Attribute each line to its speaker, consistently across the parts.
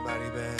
Speaker 1: body bag,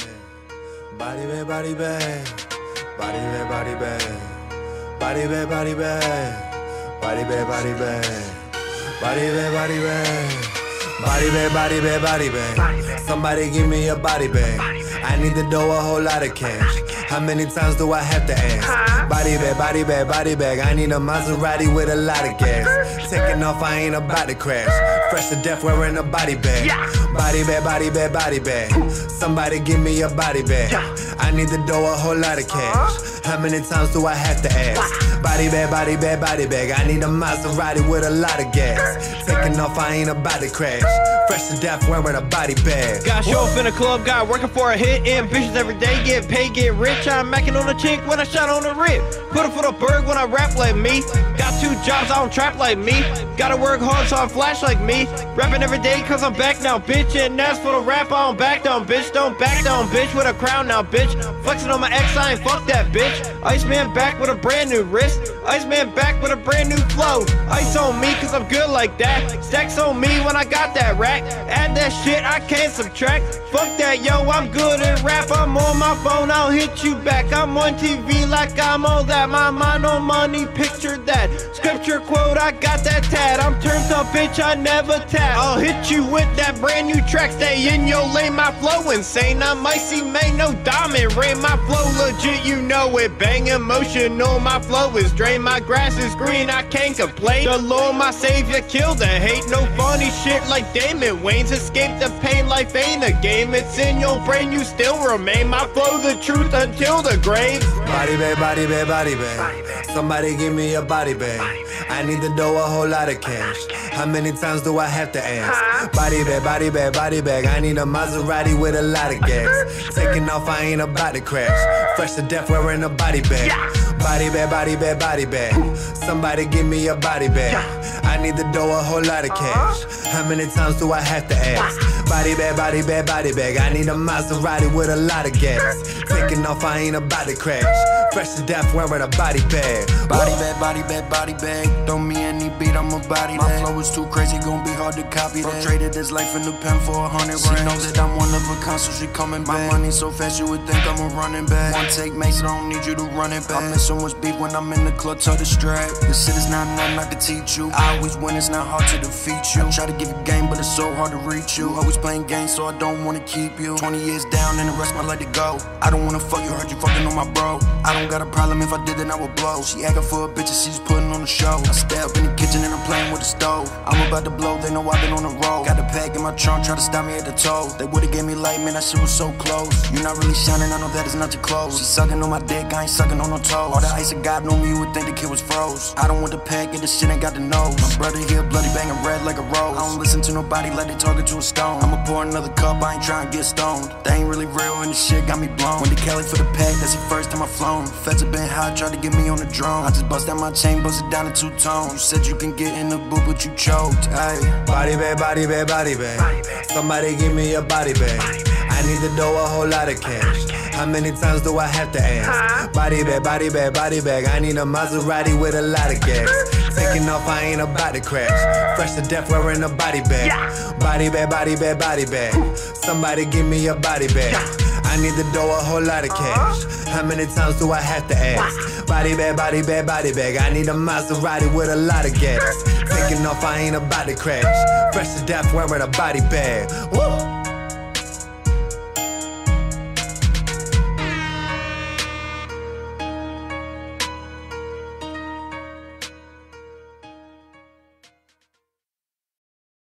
Speaker 1: body bag, body bag, body bag, body bag, body bag, body bag, body bag, body bag, body bag, body bag, body bag, body bag, body bag. Somebody give me a body bag. I need to do a whole lot of cash. How many times do I have to ask? Body bag, body bag, body bag. I need a Maserati with a lot of gas. Taking off, I ain't about to crash. Fresh to death wearing a body bag. Body bag, body bag, body bag. Somebody give me a body bag. I need to do a whole lot of cash. How many times do I have to ask? Body bag, body bag, body bag. I need a Maserati with a lot of gas. Taking off, I ain't about to crash. Fresh to death wearing a body bag.
Speaker 2: Got show up in the club, got working for a hit. Ambitious every day, get paid, get rich. I'm macking on the chink when I shot on the rip. Put it for the berg when I rap like me. Got 2 jobs, I don't trap like me. Gotta work hard so I flash like me. Rapping every day cause I'm back now, bitch. And that's for the rap, I don't back down, bitch. Don't back down, bitch, with a crown now, bitch. Flexing on my ex, I ain't fuck that, bitch. Iceman back with a brand new wrist. Iceman back with a brand new flow. Ice on me cause I'm good like that. Stacks on me when I got that rack. Add that shit, I can't subtract. Fuck that, yo, I'm good at rap. I'm on my phone, I'll hit you back. I'm on TV like I'm all that. My mind on money, picture that. Scripture quote, I got that tat. I'm turned up, bitch, I never tap. I'll hit you with that brand new track. Stay in your lane, my flow insane. I'm icy, man, no diamond rain. My flow legit, you know it. Bang emotional, my flow is drained. My grass is green, I can't complain. The Lord, my savior, kill the hate. No funny shit like Damon Wayans. Escape the pain, life ain't a game. It's in your brain, you still remain. My flow, the truth until the grave.
Speaker 1: Body bag, body bag, body bag. Somebody give me a body bag. I need to do a whole lot of cash. How many times do I have to ask? Body bag, body bag, body bag. I need a Maserati with a lot of gas. Taking off, I ain't about to crash. Fresh to death wearing a body bag. Body bag, body bag, body bag. Somebody give me a body bag. I need to do a whole lot of cash. How many times do I have to ask? Body bag, body bag, body bag. I need a Maserati with a lot of gas. Taking off, I ain't about to crash. Fresh to death wearing a body bag.
Speaker 3: Body bag, body bag, body bag. Throw me any beat, I'm a body that. My flow is too crazy, gon' be hard to copy that. Traded this life in the pen for 100 racks. She know that I'm one of a kind, so she coming back. My money so fast, you would think I'm a running back. One take makes it, I don't need you to run it back. I miss so much beef when I'm in the club, to the strap. This shit is not nothing I can teach you. I always win, it's not hard to defeat you. I try to give you game, but it's so hard to reach you. Always playing games, so I don't wanna keep you. 20 years down, and the rest might let it go. I don't wanna fuck you, heard you fucking on my bro. I don't got a problem, if I did then I would blow. She acting for a bitch and she's putting on a show. I stay up in the kitchen and I'm playing with the stove. I'm about to blow, they know I've been on the road. Got a pack in my trunk, try to stop me at the toe. They would've gave me light, man, that shit was so close. You're not really shining, I know that it's not your clothes. She sucking on my dick, I ain't sucking on no toes. All the ice of God on me, you would think the kid was froze. I don't want the pack, this shit ain't got the nose. My brother here, bloody banging red like a rose. I don't listen to nobody, let it talk it to a stone. I'ma pour another cup, I ain't trying to get stoned. They ain't really real and this shit got me blown. Went to Cali for the pack, that's the first time I flown. Feds have been high, tried to get me on the drone. I just bust out my chain, bust it down in 2 tones. You said you can get in the booth, but you choked, ayy.
Speaker 1: Body bag, body bag, body bag. Somebody give me a body bag. I need to do a whole lot of cash. How many times do I have to ask? Body bag, body bag, body bag. I need a Maserati with a lot of gas. Taking off, I ain't about to crash. Fresh to death wearing a body bag. Body bag, body bag, body bag. Somebody give me a body bag. I need to do a whole lot of cash. How many times do I have to ask? Body bag, body bag, body bag. I need a Maserati with a lot of gas. Taking off, I ain't about to crash. Fresh to death wearing a body bag. Woo!